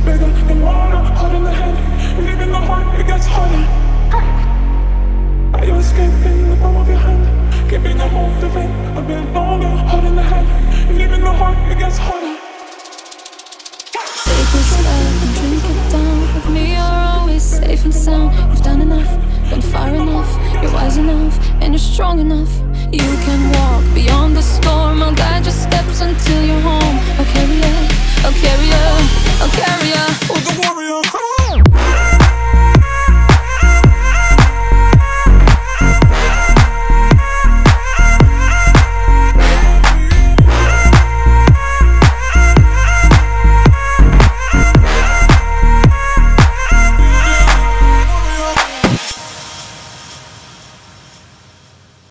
bigger than water, hot in the head. Leaving the heart, it gets harder. Are you escaping the palm of your hand? Keeping you motivated a bit longer, hot in the head. Leaving the heart, it gets harder.